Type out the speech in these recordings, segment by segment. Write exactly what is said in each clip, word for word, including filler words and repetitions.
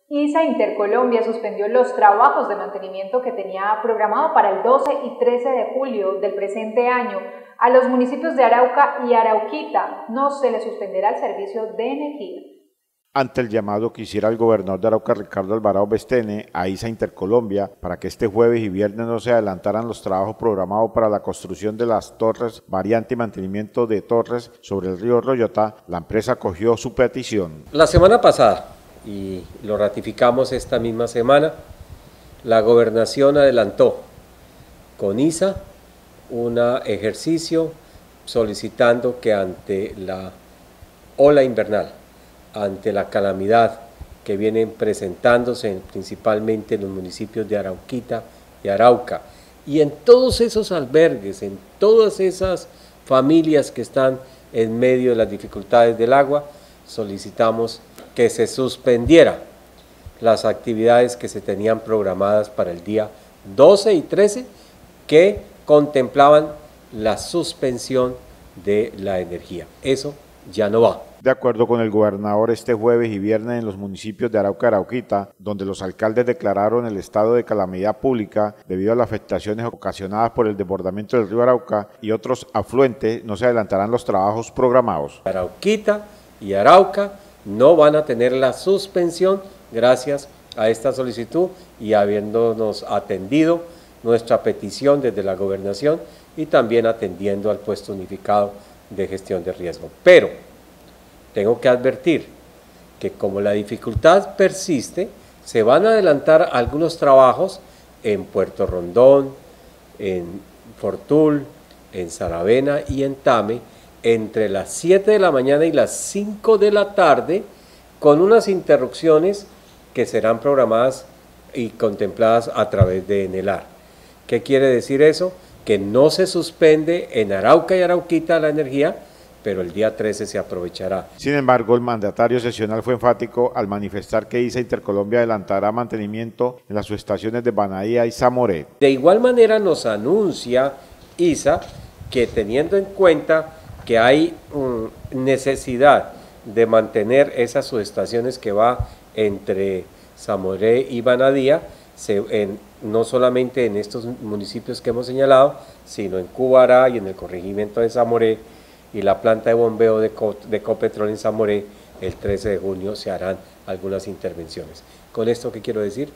ISA Intercolombia suspendió los trabajos de mantenimiento que tenía programado para el doce y trece de julio del presente año a los municipios de Arauca y Arauquita. No se les suspenderá el servicio de energía. Ante el llamado que hiciera el gobernador de Arauca, Ricardo Alvarado Bestene, a ISA Intercolombia para que este jueves y viernes no se adelantaran los trabajos programados para la construcción de las torres, variante y mantenimiento de torres sobre el río Royotá, la empresa acogió su petición. La semana pasada, y lo ratificamos esta misma semana, la gobernación adelantó con ISA un ejercicio solicitando que ante la ola invernal, ante la calamidad que vienen presentándose principalmente en los municipios de Arauquita y Arauca, y en todos esos albergues, en todas esas familias que están en medio de las dificultades del agua, solicitamos que se suspendiera las actividades que se tenían programadas para el día doce y trece, que contemplaban la suspensión de la energía. Eso ya no va. De acuerdo con el gobernador, este jueves y viernes en los municipios de Arauca y Arauquita, donde los alcaldes declararon el estado de calamidad pública debido a las afectaciones ocasionadas por el desbordamiento del río Arauca y otros afluentes, no se adelantarán los trabajos programados. Arauquita y Arauca no van a tener la suspensión gracias a esta solicitud y habiéndonos atendido nuestra petición desde la gobernación y también atendiendo al puesto unificado de gestión de riesgo. Pero tengo que advertir que como la dificultad persiste, se van a adelantar algunos trabajos en Puerto Rondón, en Fortul, en Saravena y en Tame, entre las siete de la mañana y las cinco de la tarde, con unas interrupciones que serán programadas y contempladas a través de ENELAR. ¿Qué quiere decir eso? Que no se suspende en Arauca y Arauquita la energía, pero el día trece se aprovechará. Sin embargo, el mandatario sesional fue enfático al manifestar que ISA Intercolombia adelantará mantenimiento en las subestaciones de Banadía y Zamoré. De igual manera nos anuncia ISA que teniendo en cuenta que hay um, necesidad de mantener esas subestaciones que va entre Zamoré y Banadía, se, en, no solamente en estos municipios que hemos señalado, sino en Cubará y en el corregimiento de Zamoré, y la planta de bombeo de, Co de Copetrol en Zamoré, el trece de junio se harán algunas intervenciones. Con esto, ¿qué quiero decir?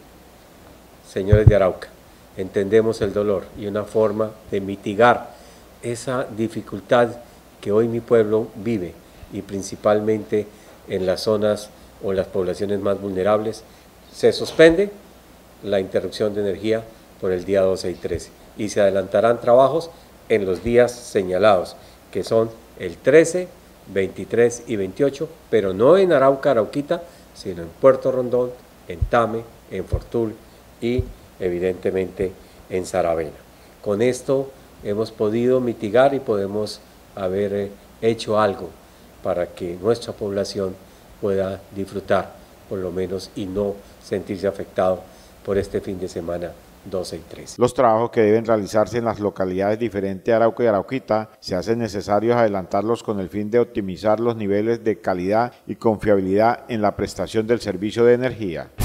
Señores de Arauca, entendemos el dolor y una forma de mitigar esa dificultad que hoy mi pueblo vive, y principalmente en las zonas o en las poblaciones más vulnerables, se suspende la interrupción de energía por el día doce y trece y se adelantarán trabajos en los días señalados, que son el trece, veintitrés y veintiocho, pero no en Arauca, Arauquita, sino en Puerto Rondón, en Tame, en Fortul y evidentemente en Saravena. Con esto hemos podido mitigar y podemos haber hecho algo para que nuestra población pueda disfrutar por lo menos y no sentirse afectado por este fin de semana doce y trece. Los trabajos que deben realizarse en las localidades diferentes de Arauca y Arauquita se hacen necesarios adelantarlos con el fin de optimizar los niveles de calidad y confiabilidad en la prestación del servicio de energía.